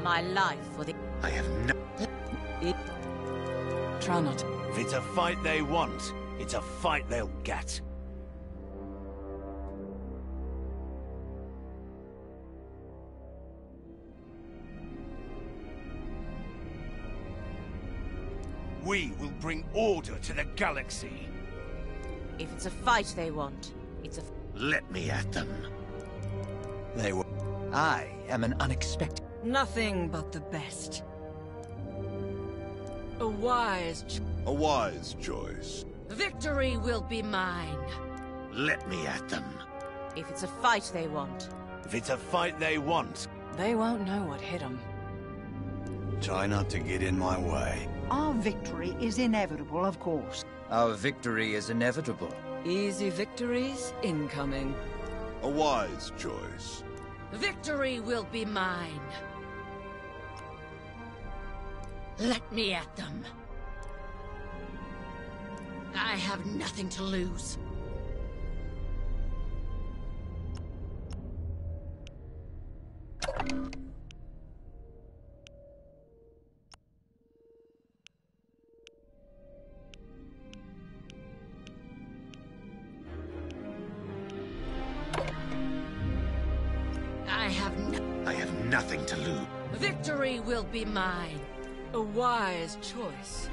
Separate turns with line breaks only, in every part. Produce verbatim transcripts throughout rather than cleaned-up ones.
My life for the...
I have no...
It... Try not.
If it's a fight they want, it's a fight they'll get. We will bring order to the galaxy.
If it's a fight they want, it's a...
Let me at them.
They will... I am an unexpected...
Nothing but the best. A wise... ch-
A wise choice.
Victory will be mine.
Let me at them.
If it's a fight they want,
If it's a fight they want,
they won't know what hit them.
try not to get in my way.
Our victory is inevitable, of course.
Our victory is inevitable.
Easy victories incoming.
A wise choice.
Victory will be mine. Let me at them. I have nothing to lose. I have no-
I have nothing to lose.
Victory will be mine. A wise choice.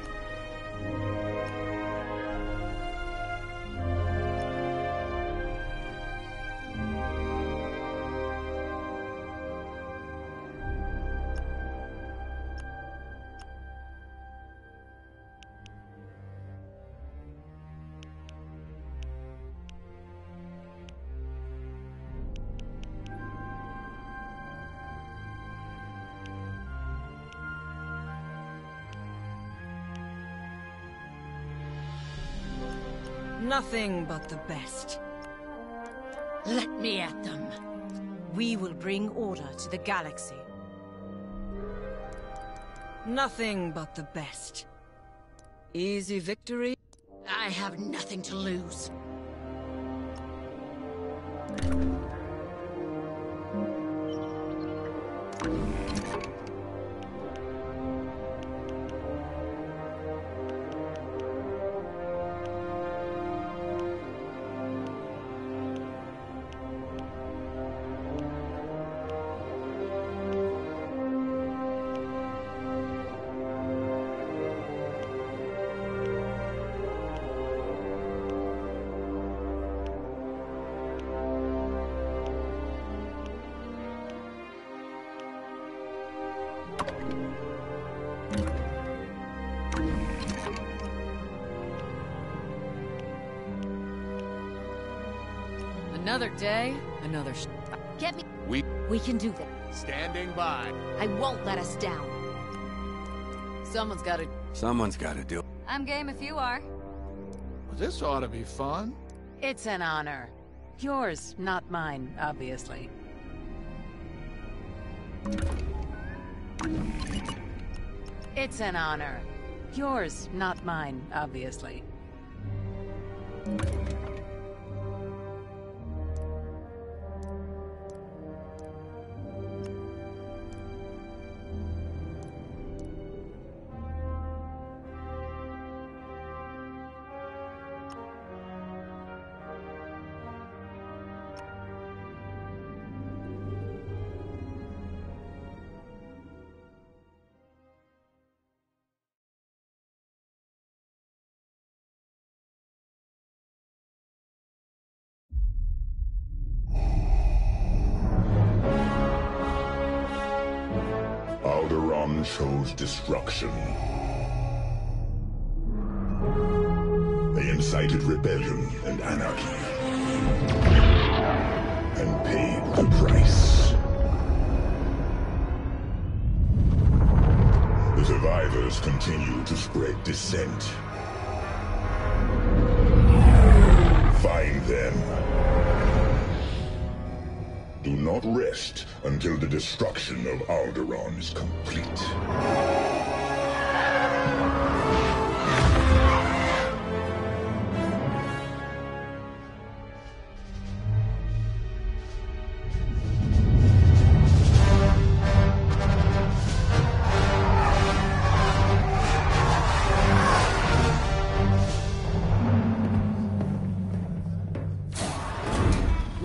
Nothing but the best. Let me at them. We will bring order to the galaxy. Nothing but the best. Easy victory? I have nothing to lose. Another day, another sh-
Get me.
We...
We can do this.
Standing by.
I won't let us down.
Someone's gotta...
Someone's gotta do it.
I'm game if you are.
Well, this ought to be fun.
It's an honor. Yours, not mine, obviously. It's an honor. Yours, not mine, obviously.
Alderaan chose destruction. They incited rebellion and anarchy, and paid the price. The survivors continue to spread dissent. Find them. Do not rest until the destruction of Alderaan is complete.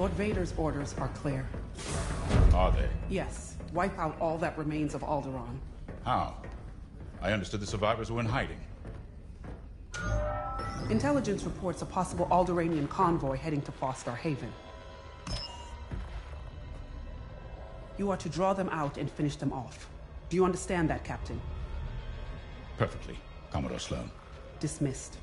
Lord Vader's orders are clear.
Are they?
Yes. Wipe out all that remains of Alderaan.
How? I understood the survivors were in hiding.
Intelligence reports a possible Alderaanian convoy heading to Phosphor Haven. You are to draw them out and finish them off. Do you understand that, Captain?
Perfectly, Commodore Sloan.
Dismissed.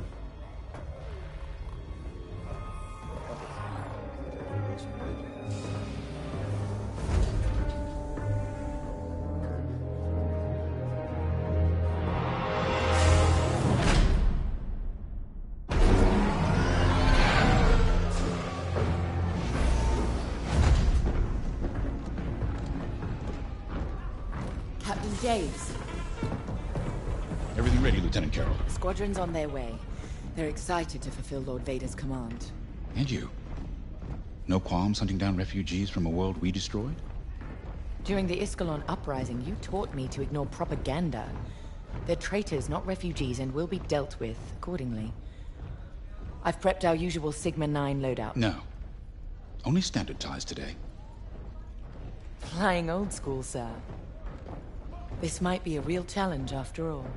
Captain James.
Everything ready, Lieutenant Carroll.
Squadron's on their way. They're excited to fulfill Lord Vader's command.
And you? No qualms hunting down refugees from a world we destroyed?
During the Iskalon uprising, you taught me to ignore propaganda. They're traitors, not refugees, and will be dealt with accordingly. I've prepped our usual Sigma nine loadout.
No. Only standard ties today.
Flying old school, sir. This might be a real challenge after all.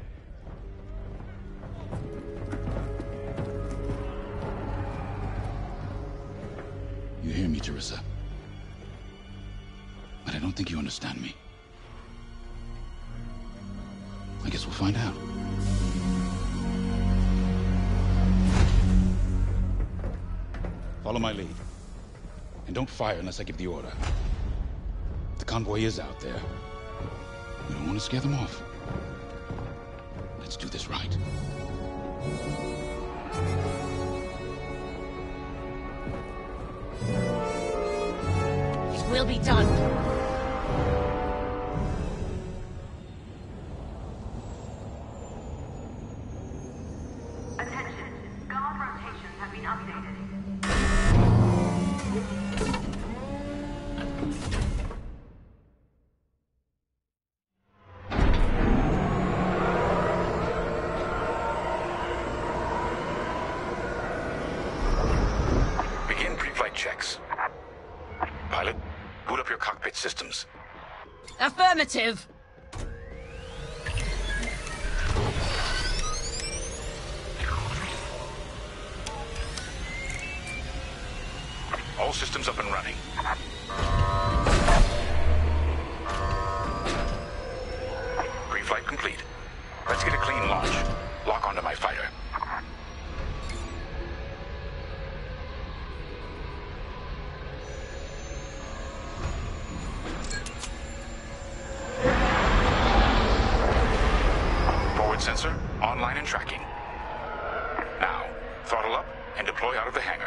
You hear me, Teresa? But I don't think you understand me. I guess we'll find out. Follow my lead. And don't fire unless I give the order. The convoy is out there. We don't want to scare them off. Let's do this right.
It will be done.
Attention, guard rotations have been updated.
Begin pre-flight checks. Pilot, boot up your cockpit systems.
Affirmative.
All systems up and running. Pre-flight complete. Let's get a clean launch. Lock onto my fighter. Forward sensor, online and tracking. Now, throttle up and deploy out of the hangar.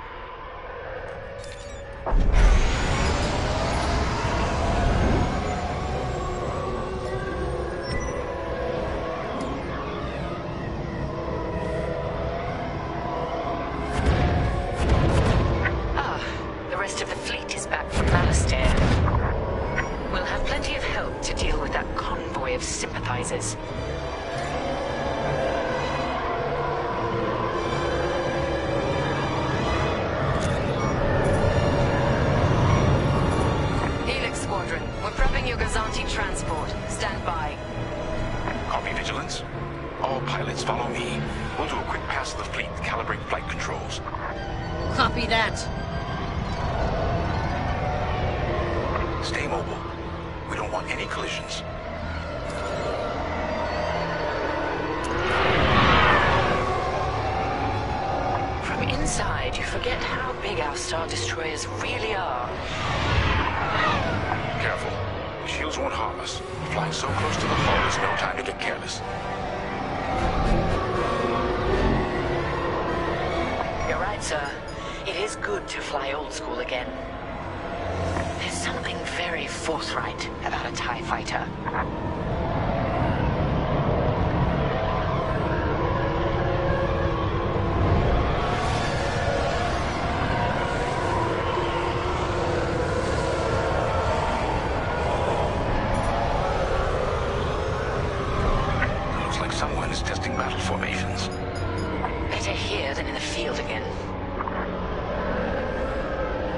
Ah, the rest of the fleet is back from Malastare. We'll have plenty of help to deal with that convoy of sympathizers. Helix Squadron, we're prepping your Gazanti transport. Stand by.
Copy, Vigilance. All pilots follow me. We'll do a quick pass of the fleet to calibrate flight controls.
Copy that.
Stay mobile. We don't want any collisions.
From inside, you forget how big our Star Destroyers really are.
Careful. The shields won't harm us. Flying so close to the hull is no time to get careless.
You're right, sir. It is good to fly old school again. There's something very forthright about a TIE fighter.
Looks like someone is testing battle formations.
Better here than in the field again.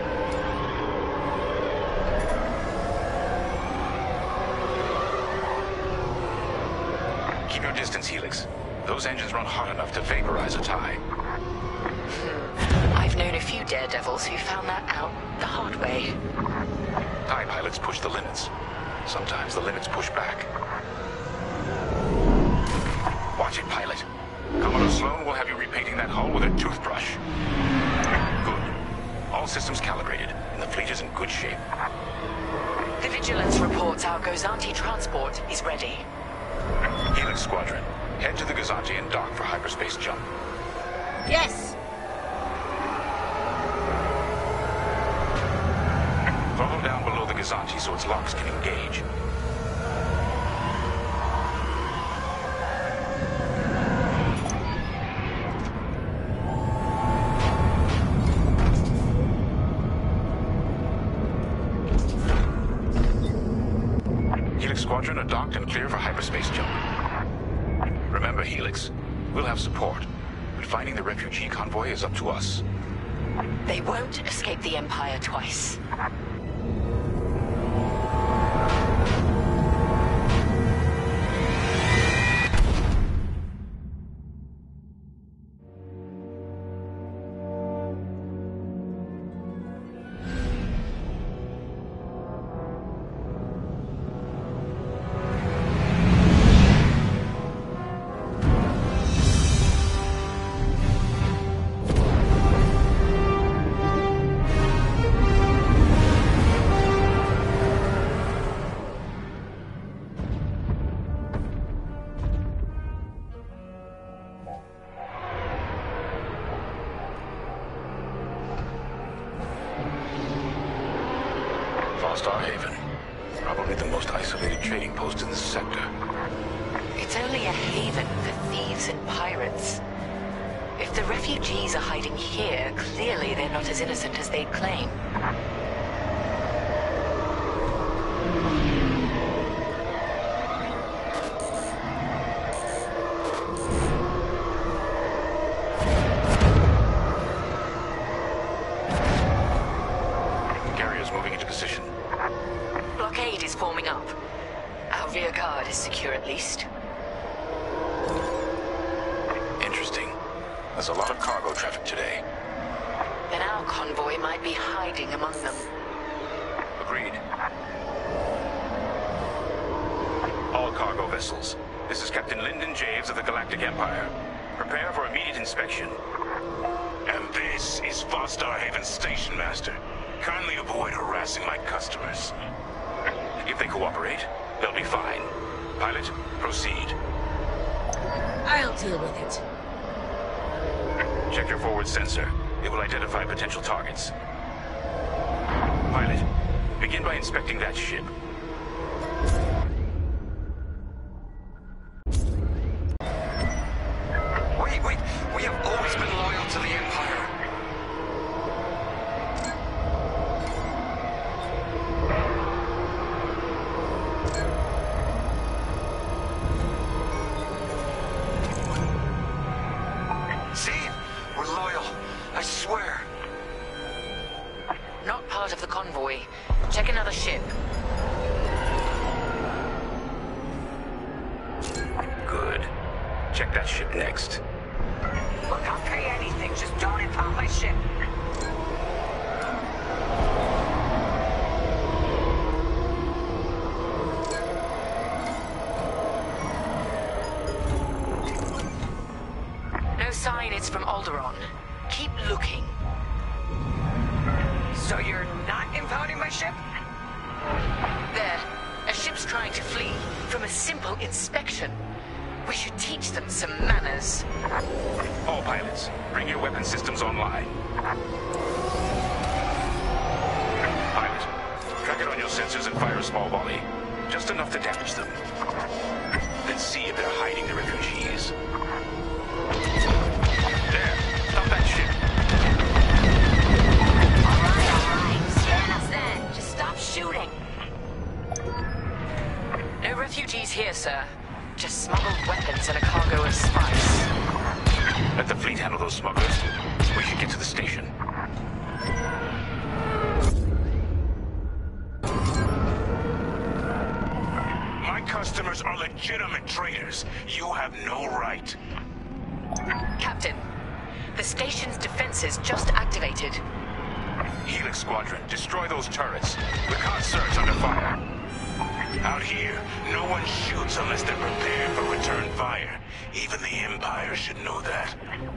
Those engines run hot enough to vaporize a tie.
Hmm. I've known a few daredevils who found that out the hard way.
TIE pilots push the limits. Sometimes the limits push back. Watch it, pilot. Commodore Sloan will have you repainting that hull with a toothbrush. Good. All systems calibrated, and the fleet is in good shape.
The Vigilance reports our Gozanti transport is ready.
Helix Squadron, head to the Gozanti and dock for hyperspace jump.
Yes!
Throttle down below the Gozanti so its locks can engage. Helix Squadron are docked and clear for hyperspace jump. Remember, Helix, we'll have support, but finding the refugee convoy is up to us.
They won't escape the Empire twice.
Star Haven. Probably the most isolated trading post in the sector.
It's only a haven for thieves and pirates. If the refugees are hiding here, clearly they're not as innocent as they'd claim.
Carrier's moving into position.
Blockade is forming up. Our rear guard is secure at least.
Interesting. There's a lot of cargo traffic today.
Then our convoy might be hiding among them.
Agreed. All cargo vessels. This is Captain Lyndon Javes of the Galactic Empire. Prepare for immediate inspection.
And this is Vostar Haven Station Master. Kindly avoid harassing my customers.
If they cooperate, they'll be fine. Pilot, proceed.
I'll deal with it.
Check your forward sensor. It will identify potential targets. Pilot, begin by inspecting that ship.
Wait, wait! We have always been loyal to the Empire. See? We're loyal. I swear.
Not part of the convoy. Check another ship.
Good. Check that ship next.
Look, I'll pay anything. Just don't impound my ship.
No sign it's from Alderaan. Keep looking.
So you're not impounding my ship?
There. A ship's trying to flee from a simple inspection. We should teach them some manners.
All pilots, bring your weapon systems online. Pilot, track it on your sensors and fire a small volley. Just enough to damage them. Then see if they're hiding the refugees. There, stop that ship.
Alright, alright. Stand us then. Just stop shooting.
No refugees here, sir. Just smuggled weapons and a cargo of spice.
Let the fleet handle those smugglers. We should get to the station.
My customers are legitimate traders. You have no right.
Captain, the station's defenses just activated.
Helix Squadron, destroy those turrets. The concert's under fire. Out here, no one shoots unless they're prepared for return fire. Even the Empire should know that.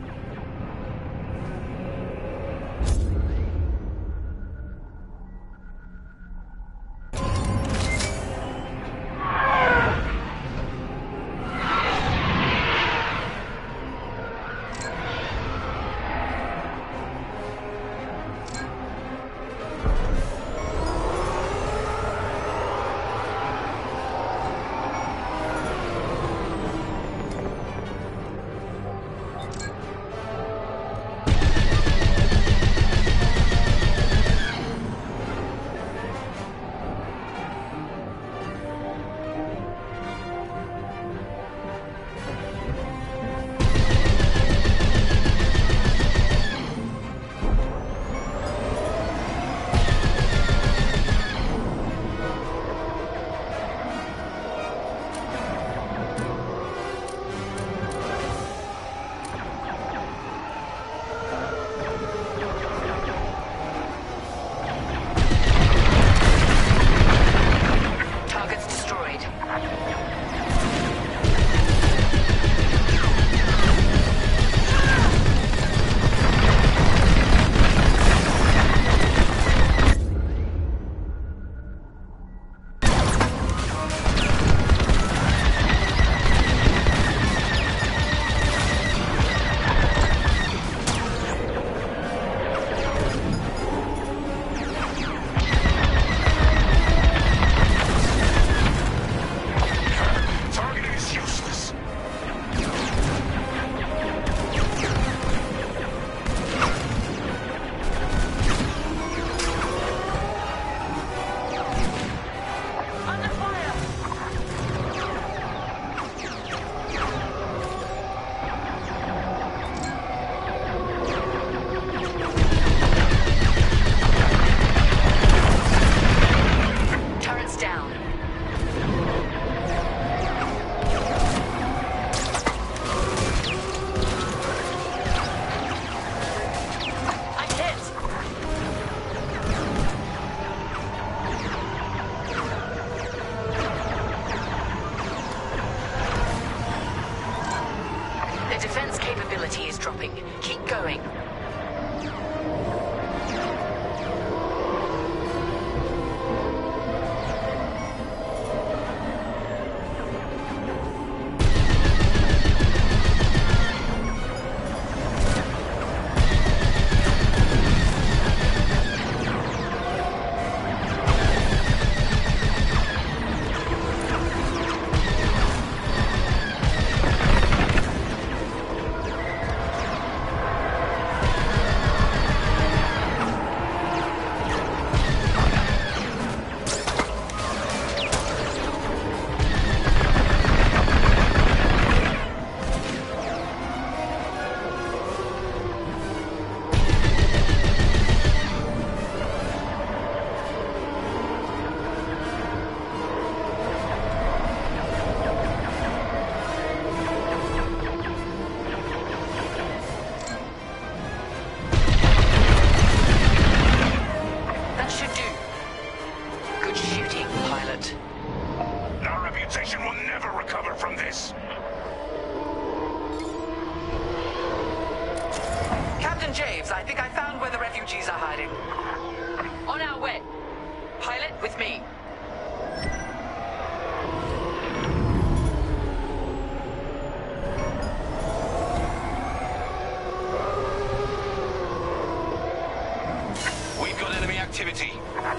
Activity.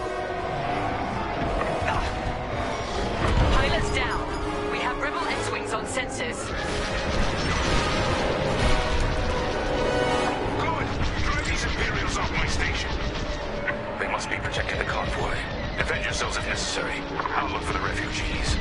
Pilots down. We have Rebel X-Wings on sensors.
Good. Drive these Imperials off my station. They must be protecting the convoy. Defend yourselves if necessary. I'll look for the refugees.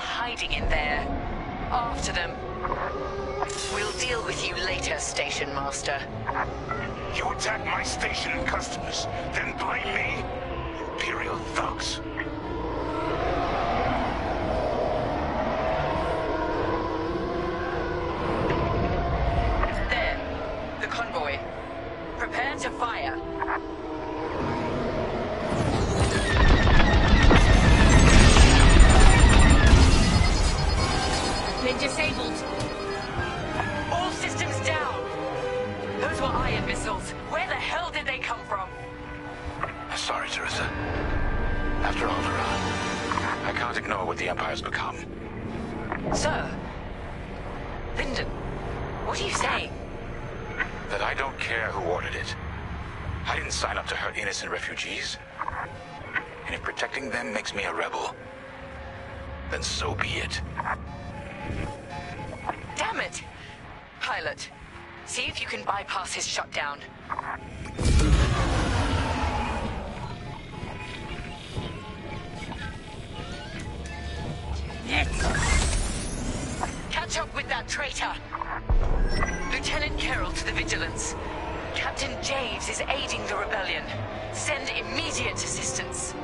hiding in there. After them. We'll deal with you later, Station Master.
You attack my station and customers, then blame me? Imperial thugs.
There. The convoy. Prepare to fire.
Been disabled.
All systems down. Those were iron missiles. Where the hell did they come from?
Sorry, Teresa. After Alderaan, I can't ignore what the Empire's become.
Sir. Lyndon, what are you saying?
That I don't care who ordered it. I didn't sign up to hurt innocent refugees. And if protecting them makes me a rebel, then so be it.
Damn it! Pilot, see if you can bypass his shutdown. Catch up with that traitor! Lieutenant Carroll to the Vigilance. Captain Javes is aiding the rebellion. Send immediate assistance.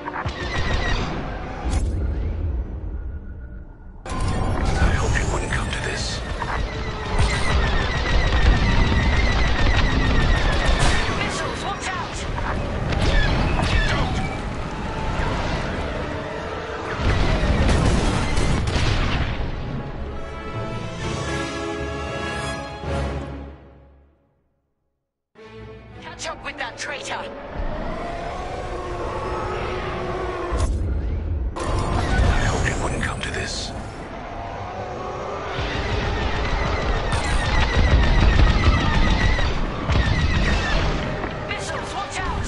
I hope it wouldn't come to this.
Missiles, watch out!
Don't!
Catch up with that traitor!
I hoped it wouldn't come to this.
Missiles, watch out!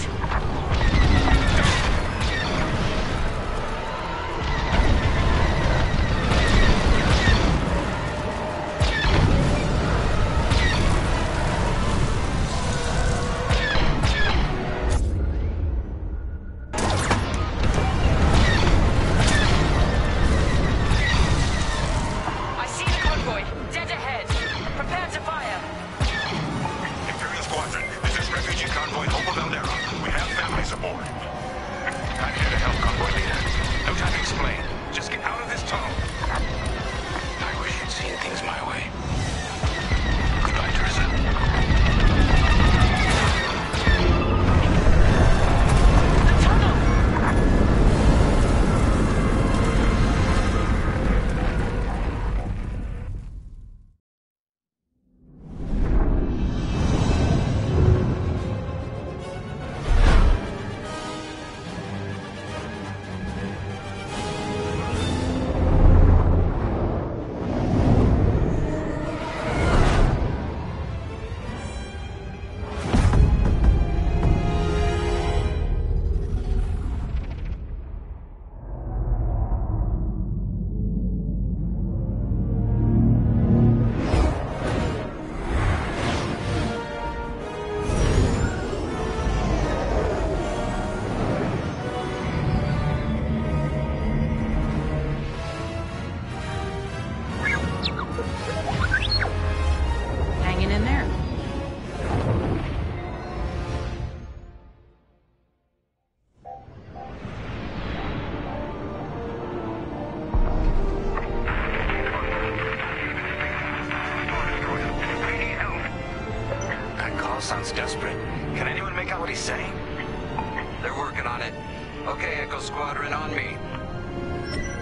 I see the convoy. Dead ahead. Prepare to fire.
Imperial Squadron, this is refugee convoy Hope of Aldera. We have families aboard. I'm here to help convoy leader. No time to explain. Just get out of this tunnel. I wish you'd seen things my way. Goodbye, Teresa.
The tunnel!
Hanging in there.
That call sounds desperate. Can anyone make out what he's saying?
They're working on it. Okay, Echo Squadron, on me.